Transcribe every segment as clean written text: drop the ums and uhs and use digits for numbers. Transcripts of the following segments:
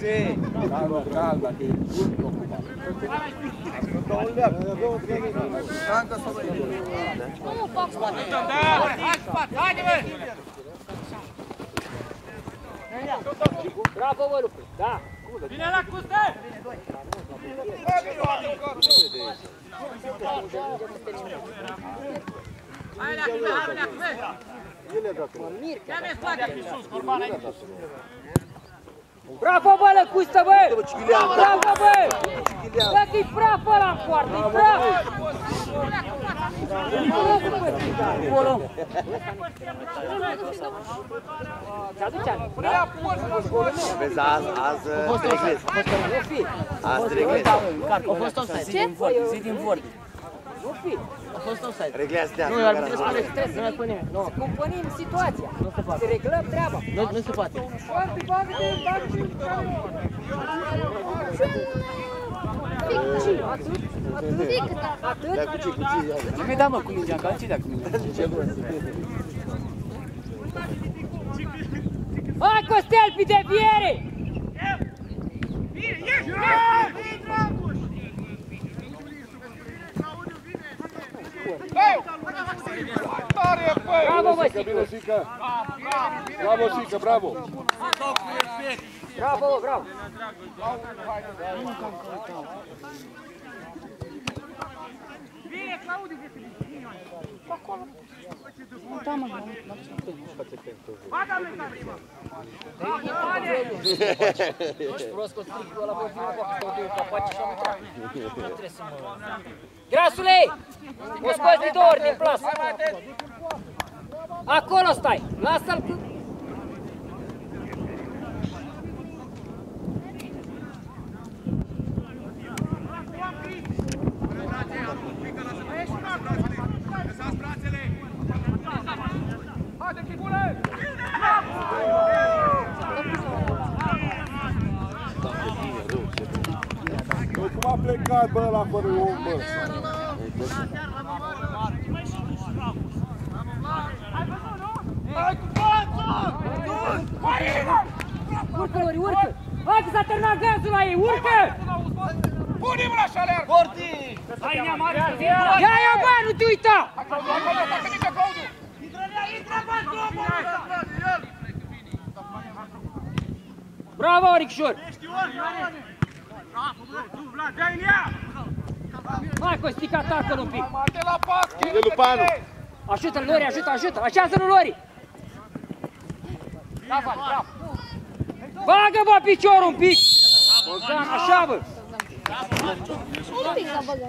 Sì! Calma, che è tutto occupato. Bravo, voi, Lupi! Da! Vine la cu ste! Hai la Bravo, bă, lăcustă, bă! Bravo, bă! Bă, că-i praf ăla în poartă, e praf! Ți-aduce-a? Vezi, azi reglez. Azi reglez. A fost offside, zi din vort. Nu fi! A fost offside. Reglează de Nu, ar trebui să spunem, nu mai spune nimeni. Să compunim situația. Nu se poate. Să reglăm treaba. Nu se poate. Foarte, bagă-te, bagă-te! Atât? Nu-i da, mă, cu mingea, că alții dea cu mingea. Hai, Costel, pe deviere! Bravo, bă, Sică! Bravo, Sică, bravo! Bravo, bă, bravo! Vine, Claudiu, acolo. Da, mă, Ești prost, că strigul ăla pe vină, că stau de capaci și am intrat. Nu trebuie să mă... Grasule! O scoți de 2 ori din plasă! Acolo stai! Lasă-l cu... Haide, chipule! Cum a plecat, bă, la fără om, bă? Hai cu fața! Urcă, Lori, urcă! Hai că s-a terminat gazul la ei, urcă! Pune mâna și alerg! Porti! Hai, nea mare! Ia, bă, nu te uita! Atacă nici Claudiu! Intră, bă, Bravo, Oricșor! Vlad, dai în ea! Hai, Costică, atacă-l un pic! De la paschi! De Lupanu! Ajută-l, Lori, ajută! Așează-l, Lori! Bagă, bă, piciorul un pic! Bogdan, așa, bă! Un pic la băgă.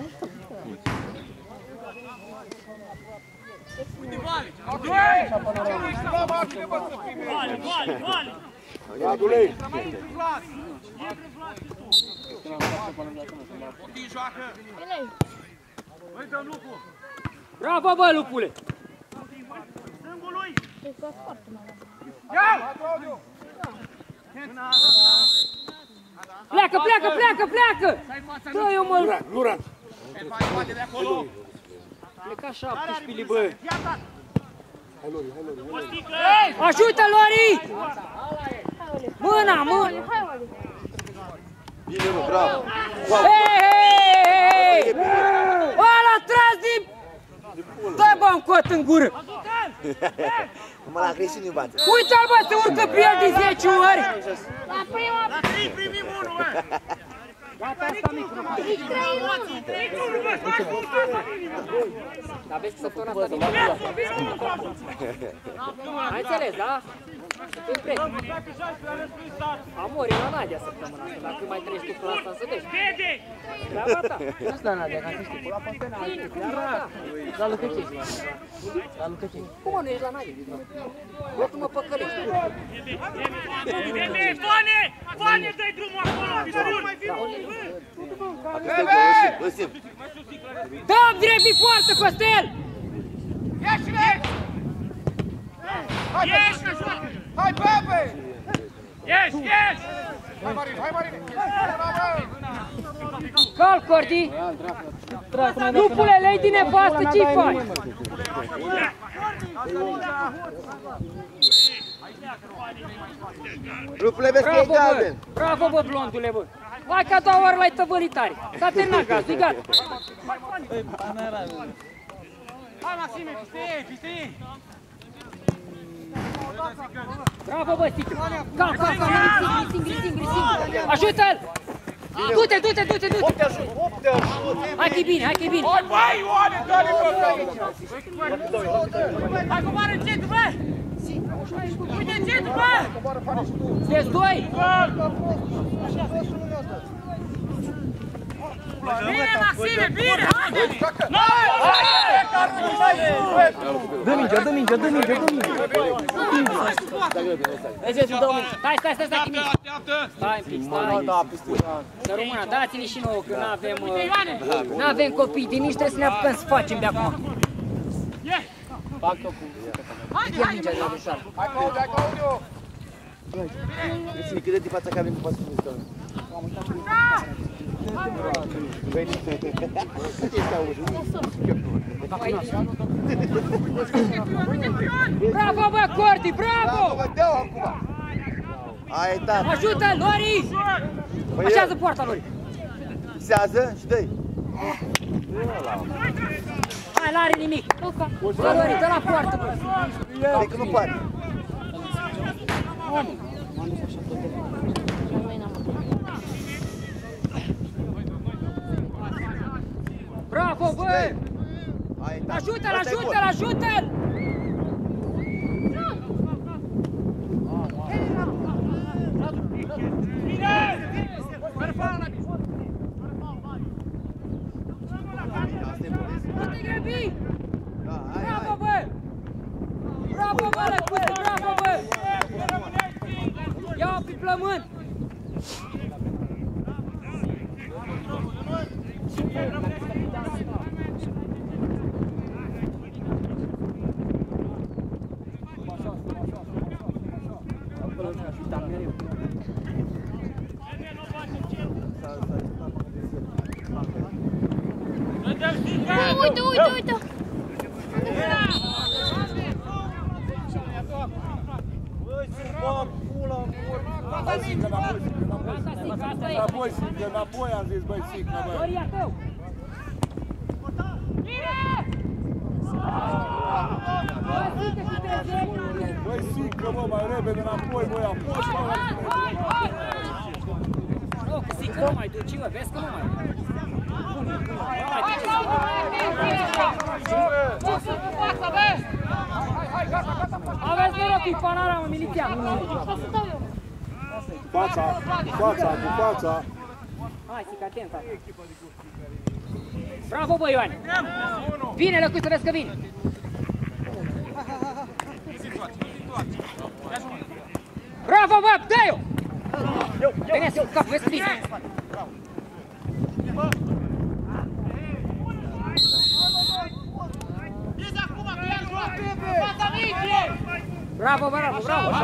Radulei! Bravo, bă, lupule! Pleacă! Dă-i-o, mă! Luran! Pleca 17, bă! Hai, Lori! Ajută, Lori! Mâna! Bine, mă, bravo! Hei! Ăla tras din... Dă-i, bă, un cot în gură! Mă la agresiune, bate. Uite-l, bă, se urcă pe el de 10 ori! La prima... La 3 primim unul, bă! Gata, asta mic, nu mai. Dar vezi că săptămâna asta din ai înțeles, da? Să-i preț. Amori la Nadia săptămâna asta, dacă mai treci tu până asta să vezi. Treaba ta. Nu-ți la Nadia, că am știut. La Lucăceni. La Lucăceni. Cum mă, nu ești la Nadia? Bă, tu mă păcălești. Fane, dă-i drumul acolo! Dă-mi drept pe poartă, Costel! Ieși, ieși! Hai, Pepe! Ieși! Hai, Marin! Cal, Corti! Lupule, lei din nevastă, ce-i faci? Lupule, vezi că e galben. Bravo, bă, blondule, bă! Hai că a doua oară l-ai tăvălit tare! S-a terminat gazul, e gata! Hai, Maxime, pistii! Bravo, bă, Stică! Cal, singur! Ajută-l! Du-te! Hai că-i bine! Hai, băi, Ioane, dă-le, bă! Hai, coboară încetul, bă! Uite încetul, bă! Sunteți doi! Bine, Maxime, bine! Haide! Dă mingea! Stai, Chimici! Stai un pic, Să rămână, dați-ne și nouă, că n-avem copii din nici, trebuie să ne apucăm să facem de acum. Ia mingea de la ușoară. Hai, Claudiu! Ține, cât de din fața cabinului poate să mișcă. Bravo, bă, Corti, bravo! Dă-o acum! Ai dat! Ajută-l, Lori! Așează poarta, Lori! Fixează și dă-i! Hai, n-are nimic! Dă, Lori, dă la poartă, bă! Cred că nu poate! Bravo, bă! Ajută-l! Nu te grăbi! Bravo, bă! Bravo, bă, Lăcuță, bravo, bă! Ia-o pe plământ! Uite! Înapoi am zis, băi, Siclă, băi. Loria, tău! Băi, Siclă, bă, mai repede înapoi, băi, apoi, Nu, că zic că nu mai duci, bă, vezi că nu mai. Aveți noroc, e panoramă, milițian. Fața. Hai, Sic, atent, tata. Bravo, bă, Ioane! Vine, Lăcuță, vezi că vine! Bravo, bă, dă-i-o! Veneți-o cu capul, vezi că vine! Bravo, bravo!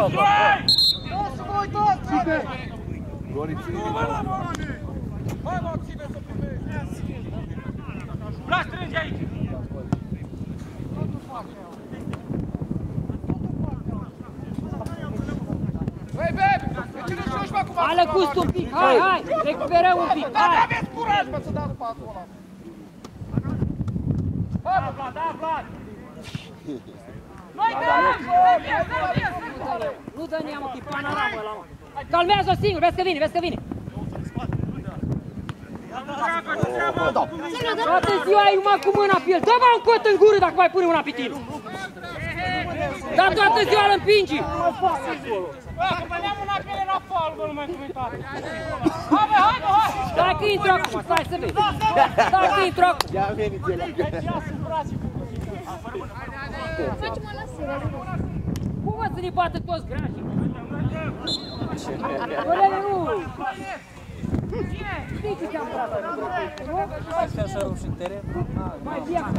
Lori, ține-i, Hai, Maxime, să primești! La strânge aici! Băi, Beb! De ce nu joci, mă, cu Hai, Lăcuț, un pic, hai! Recuperăm un pic, Dar hai! aveți curaj, mă, să dați pasul ăla! Hai, mă, Vlad, da, Vlad! Noi Nu dă neamă, că e panoramă ăla, mă! Calmează-o singur, vezi că vine! Toată ziua ai numai cu mâna pe el, dă-mă un cot în gură dacă mai pune una pe tine! Dar toată ziua îl împingi! Bă, că păneam una pe ele la fal, bă, nu mai comentat! Hai, bă, hai! Stai că intru acum, stai să vezi! Stai că intru acum! Ia veniți ele! Facem-o la siră. Cum mă să ne bată toți grașii? Orele, nu! Știi ce ți-am brat? Astea să ruși în teren. Mai viață!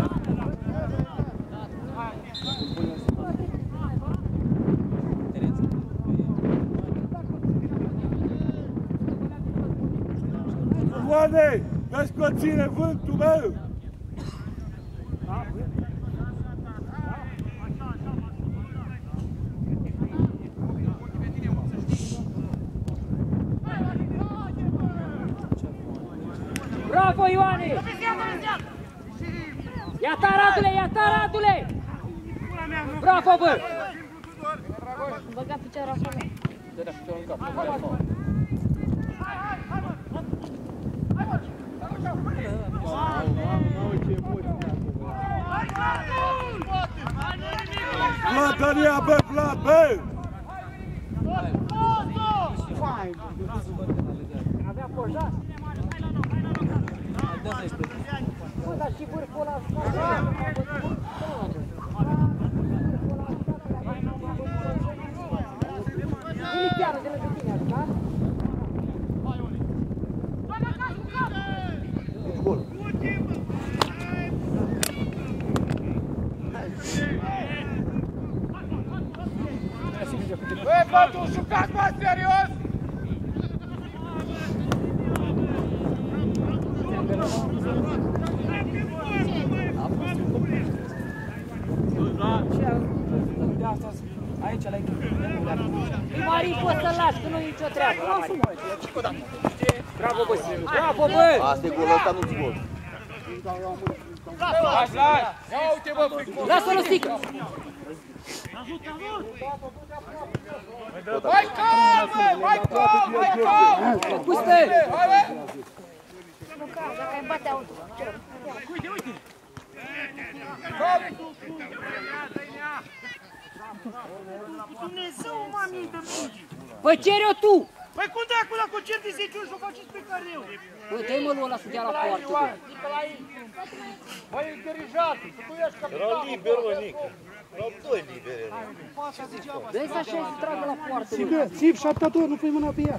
Ioane! Vezi că ține vântul, bă! Bravo, Ioane! Ia ta, Radule, ia ta, Radule! Bravo, bă! Băga piciorul acolo. Vlad, Dania, bă, Vlad, bă! Avea pojar. Bă, dar și vârful ăla... Inițială de lângă tine, da? Băi, bătul, jucați mai serios! Aici, la Marin, poți să-l lași, că nu e nicio treabă la Marin. Bravo, bă! Bravo, bă! Asta e golul, ăsta nu-ți gol. Lași! Ia uite, bă, fricos! Lasă-l o stică! Mai calm, bă! Mai calm, mai calm! Pustă! Nu ca, dacă îi bate auto. Uite, uite! Dumnezeu, mami, de mingi! Păi cere-o tu! Păi cum dracu la concert de 10 ori și-o faceți pe care eu? Păi dă-i mă lui ăla să dea la poartă, bă! Băi, interijat, să tu ești capitan! Era liber, mă, Nică. Erau doi liberi. Dă-i să așa să tragă la poartă, bă! Țipă, țip și atâta tot, nu pui mâna pe ea.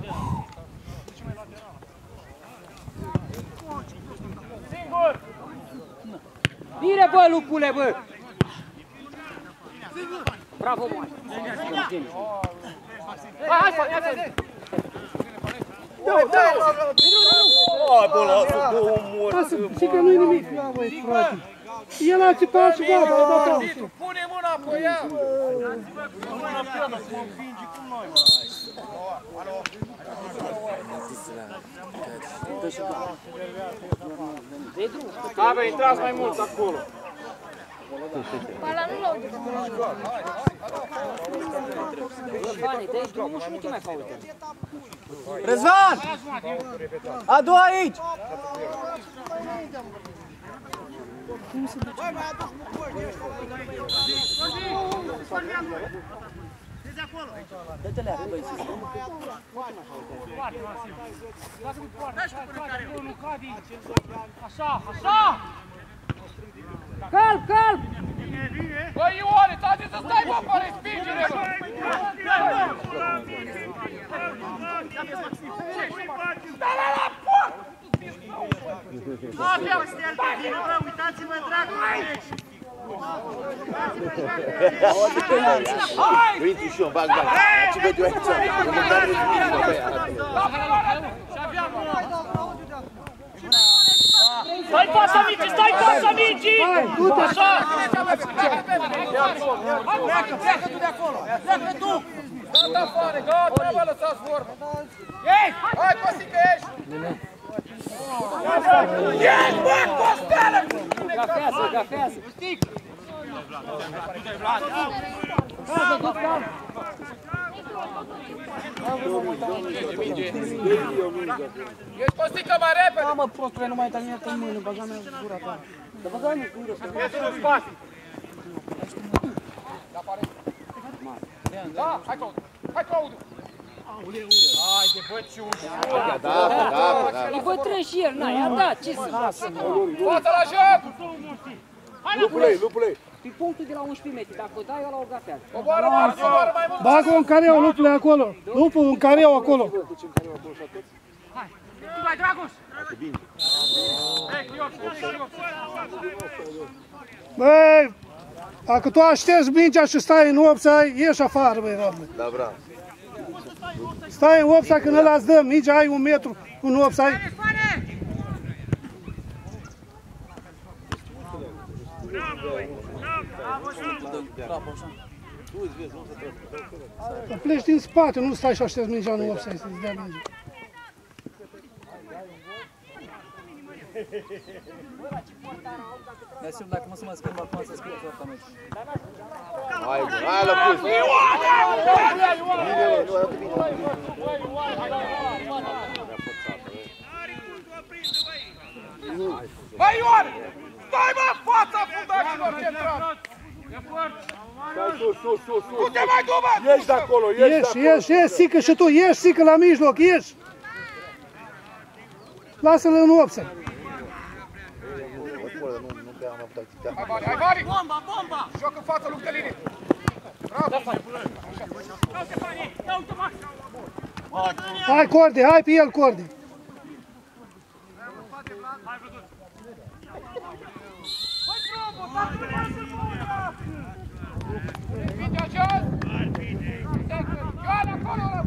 Singur! Bine, bă, lupule, bă! Bravo, mă! Hai, ia-ți! Hai, bă, lasă, bă, omor. Lasă, zic că nu-i nimic. Ia, băi, frate. El a țipat și gata, a dat out. Pune mâna pe ea! Da, bă, intrați mai mult acolo! Ăla nu l-au dus. Bani, dă-i drumul și nu te mai faute. Răzvan! Adu aici! Dă-te leagă, băi, sus. Așa, așa! Calm, calm! Băi, Ioane, ți-a zis să stai, bă, pe respingere, bă! Dă-le la poartă! Avea o stel pe tine, bă, uitați-vă, dracu, aici! Hai! Eu intru și eu, bag. Ce văd eu aici? Că măcar nu-ți bine, bă, băi, arată-le. Stai în fața mingii, stai în fața mingii! Așa! Pleacă tu de acolo! Pleacă tu! Gata afară, gata, nu vă lăsați vorba! Ei! Hai, Cosică, ești! Ești, bă, Costelă! Gafează, gafează! Calm, tot calm! Ești, Cosică, mai repede! Da, mă, prostule, nu mai te-am iert în mână, băga mea gura ta. Dar băga nu gură, să Ești în spate! Da, hai, Claudiu! Hai, Claudiu! Haide, bă, ciuși! E bătrân și el, n-ai, a dat, ce să facă? Fața la joc! Lupule! Pe punctul de la 11 metri, dacă o dai, ăla o gafează. Coboară mai mult! Bagă-o în careu, lupule, acolo. Lupul în careu, acolo. Hai, Dragoș! Băi, dacă tu aștepți mingea și stai în offside, ieși afară, băi, Radule. Da, bravo. Stai în offside când ăla îți dă mingea, ai 1 metru în offside. Să pleci din spate, nu stai și aștepți mingea în offside să-ți dea minge. Mersi, dacă mă să mă schimb acum să scriu foarte mult. Hai, hai la pus! Bine, nu arată bine. Băi, Ioan! Stai, mă, fața fundașilor centrali! Stai sus, sus, sus, sus! Nu te mai du, mă! Ieși de acolo, ieși de acolo! Ieși, Sică și tu, ieși, Sică la mijloc, ieși! Lasă-l în offside. Nu prea am avut activitate. Hai, Vali, hai, Vali! Bomba, bomba! Joc în față, luptă linie! Bravo! Hai, Cordi, hai pe el, Cordi. Vinde jos! Ioan, acolo!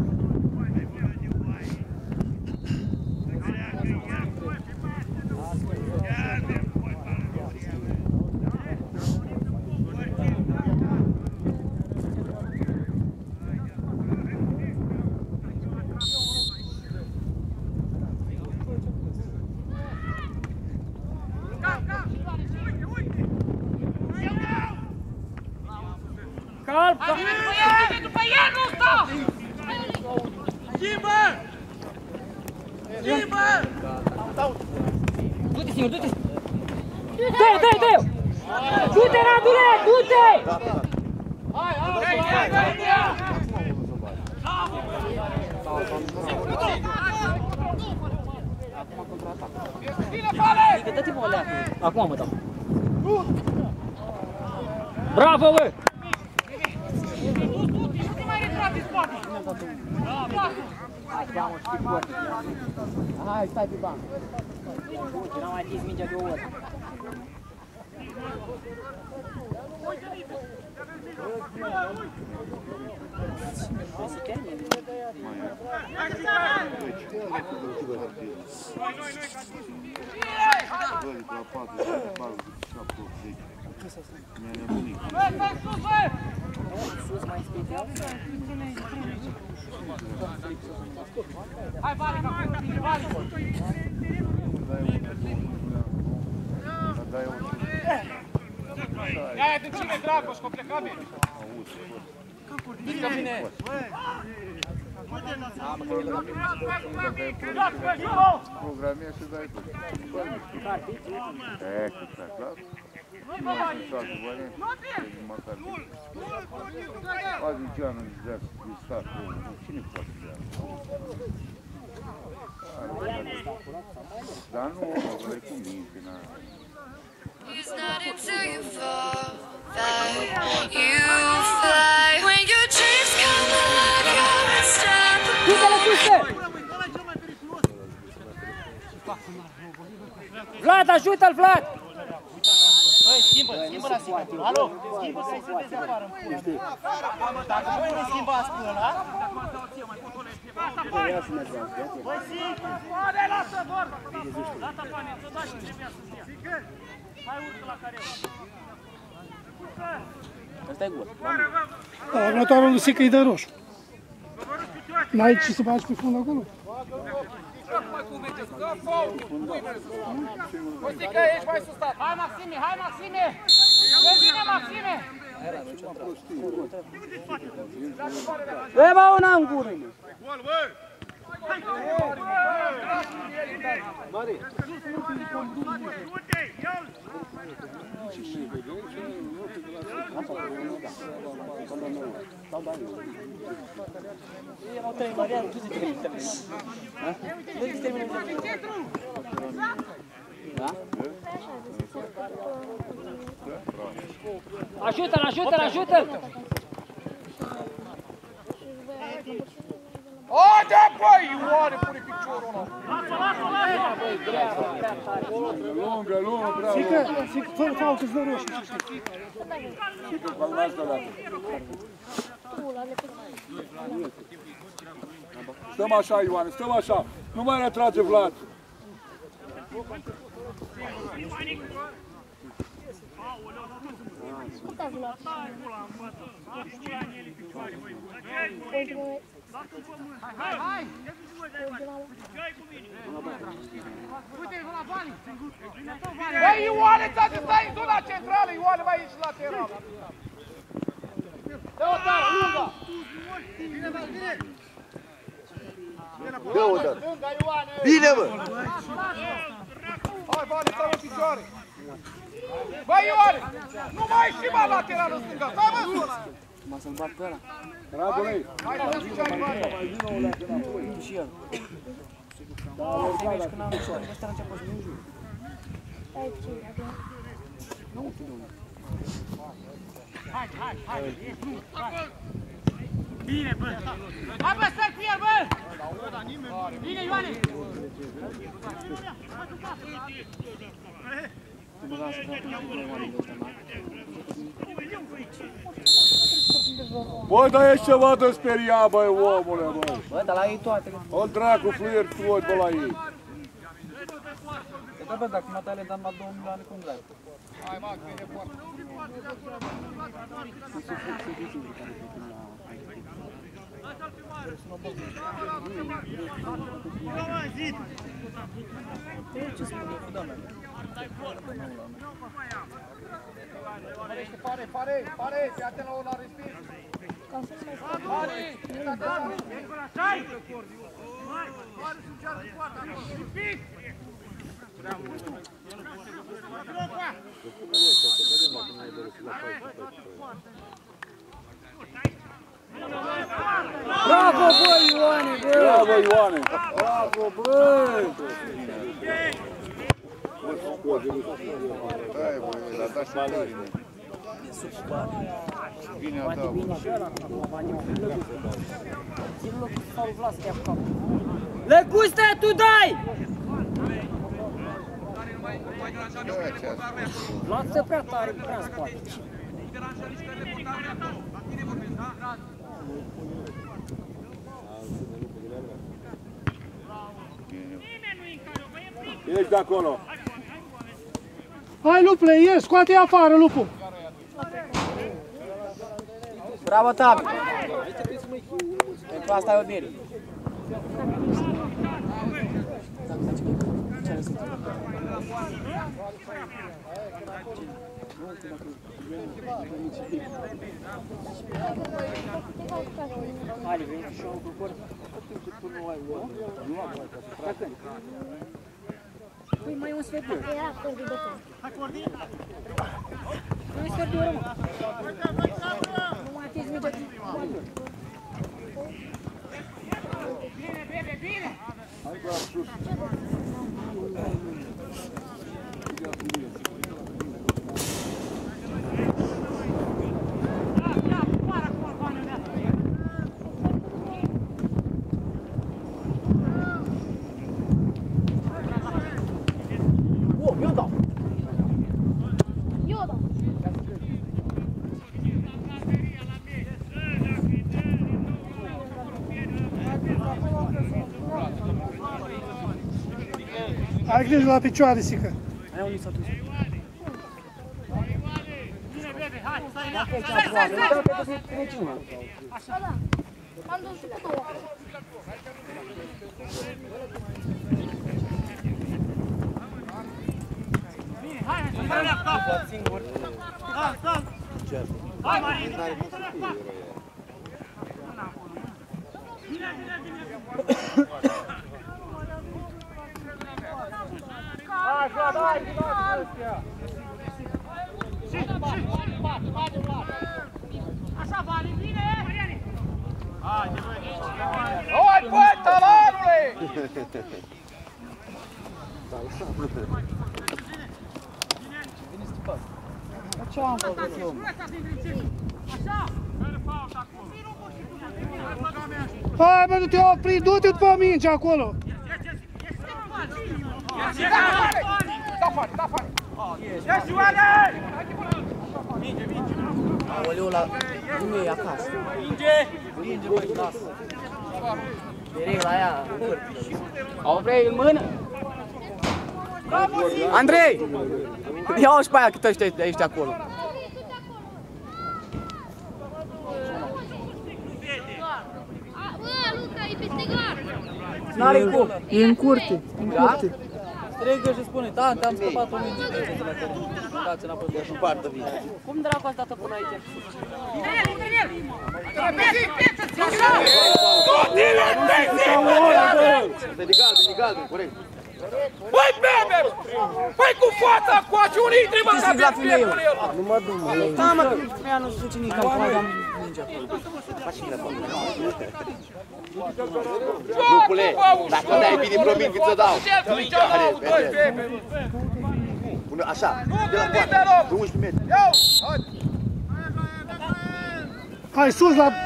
Calm! După el, nu sta! Schimbă! Schimbă! Du-te singur, du-te! Dă-i! Du-te, Radule, du-te! Dă-te-mă o leacă. Acum mă dau. Bravo, bă! Hai, stai pe banc. N-am mai atins mingea de o oră. Hai, Vali, Vali! Ia-i de cine, Dragoș, că pleca bine! Mică bine! Programia și dai tu. Exact, da? Nu am șase bani, măcar. Azi Geanu își dea stat, cine poate să dea? Dar nu, ăla-i cu minte, n-a. It's not until you fall that you fly. When your dreams come alive, you're unstoppable. Vlad, ajută-l, Vlad! Băi, schimbă la Sigur. Alo, schimbă să-i se deze afară. Dacă voi nu schimbați pe ăla... Băi, Sigur! Pane, lasă, doar! Lasă, Pane, să dai ce trebuia să-ți ia. Hai, urcă la care. Ăsta-i gol. Următorul lui Sică îi dă roșu. N-ai ce să faci pe fund acolo? Costică, ești mai sustat! Hai, Maxime, hai, Maxime! Vine, Maxime! Băi, bă, una în gură! Gol, bă! Mare! Erau 3 Marian, tu zi 3 termine. Nu zi termine. Da? Ajută-l, ajută-l, ajută-l! Haide, băi, Ioane, pune piciorul ăla! Lungă, bravo! Sică, fără fault îți dă roșu. Sică, calmează la Stăm așa, Ioane, stăm așa! Nu mai retrage Vlad! Cât ați luat? Hai! Uite-i la bani! Băi, Ioane, ți-a zis stai în zona centrală, Ioane, mai ești lateral! Dă-o tară, lunga! Bine, bă, bine! Dă-o tară! Bine, bă! Hai, Vane, stai în picioare! Băi, Ioane, nu mai ieși mai lateral în stânga, stai mă zona! Mă să-l bat pe ăla. Hai, hai, stai în picioare, Vane! Și el. Ăsta începe să nu jur. Hai! Bine, bă! Hai, bă, stai cu el, bă! Bine, Ioane! Bă, dar ești ceva de speriat, băi, omule, băi. Bă, dar la ei toate. O dracu, fluier toți, bă, la ei. Da, bă, dacă mă talentat la 2 milioane, cum dracu? Hai, mă, că e foarte. Pare, fii atent la ăla respins. Pare, stai! Pare să ceară scoată acolo. Respins! Bravo, băi, Ioane, băi! Bravo, Ioane! Bravo, băi! Hai, băi, l-a dat și tare. Bine a dat. Leguste, tu dai! Lasă prea tare, prea în spate. Ești de acolo. Hai, lupule, ieși, scoate-i afară, lupul. Bravo, Tabi! Pentru asta e o bine. Hai, vem și eu cu cor. Păi mai e un sfert de oră. Era cordi de tot. Hai, Cordi! Mai e un sfert de oră, mă. Nu mai atingi mingea. Bine! Hai, bă, sus. Ai grijă la picioare, Sică. Hai, unii s-a dus. Bine, bebe, hai, stai! Așa, da. M-am dus și cu două. Bine, hai, stai la cap! Da! Hai, Marin! Bine! Hai, Vlad, hai! Așa, Vali, bine! Hai, băi, talanule! Ce-am făcut eu? Așa! Hai, bă, nu te opri, du-te după minge acolo. Da afară! Ești, Ioane! Aoleu, la... Nu e acasă. Minge, băi, lasă. Direct la ea, în vârf. Au vrei în mână? Andrei! Ia-o și pe aia cât ăștia ești acolo. N-are cum. E în curte. În curte. Strigă și spune, da, te-am scăpat o minge de la teren. Dați înapoi de așa. Partă vine. Cum dracu ați dat-o până aici? De galben, corect. Băi, bebe! Băi, cu fața coace, unii intri, mă, că avem pieptul el! Nu mă duc, mă. Da, mă, că ea nu se duce nici am până am minge acolo. Grupule, dacă dai bine, promit că ți-o dau. Pune așa, de la poartă, de 11 metri. Hai sus la...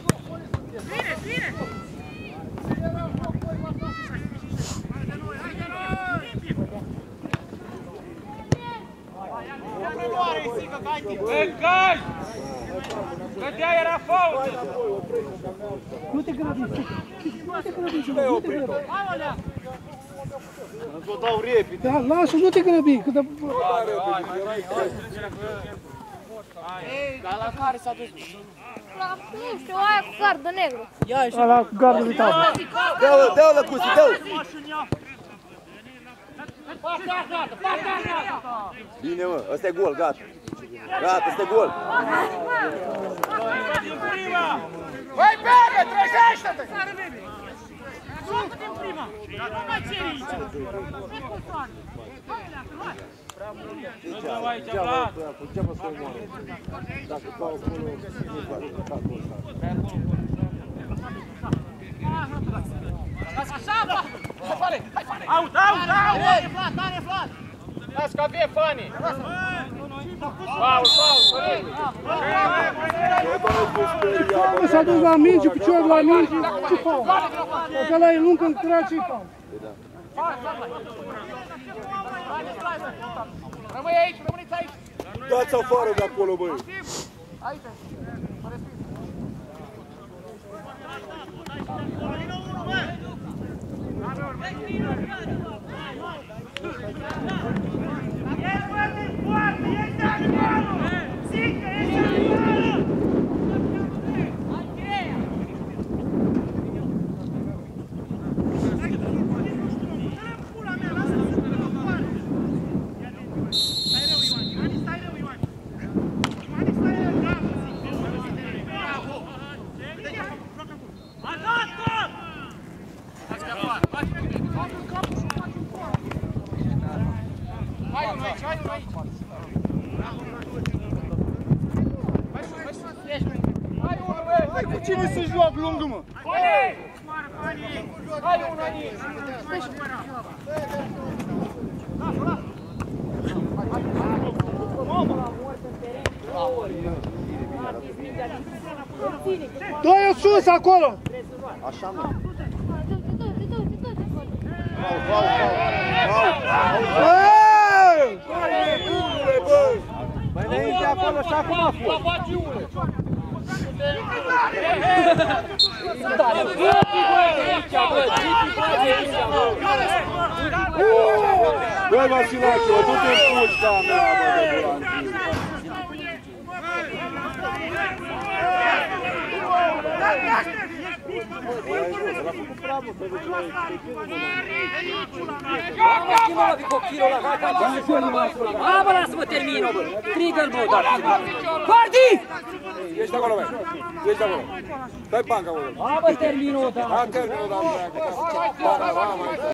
Becai! Că de-aia era faulă! Nu te grăbi, nu te grăbi, nu te grăbi. Îți o dau repede. Da, lasă, nu te grăbi, că de... Dar la care s-a dus? Nu știu, aia cu gardă negru. Ia și Ala cu gardă de tablă. Dă-o, Lăcusi, dă-o! Bine, mă, ăsta e gol, gata. Gata, ăsta e gol. Băi, bebe, trezește-te! Joacă din prima! Nu mai ceri aici! Nu-i cu soare! Nu dau aici, Vlad! Înceapă să o moară. Dacă dau acolo, nu fac capul ăsta. Așa, Vlad! Hai, fane! Aut! Tare, Vlad! Las că avem fani! Faul! S-a dus la minge, picior la minge, ce faul? Dacă ăla e lung în crea, ce-i faul? Rămâi aici, rămâniți aici! Dați afară de acolo, băi! Aici! Hai cu cine să joc lungă, mă? Hai unul aici! Dă-i sus acolo! Așa, mă. Băi, înainte acolo și acum a fost. Băi, Vasilache, o du-te în pușca mea, bă, de bulanții. Bă, lasă-mă, termin-o, bă! Trigă-l, bă, dar! Parti! Ești acolo, băi! Ești acolo! Dai banca acolo! Bă, termin-o, dar! Termin-o, dar!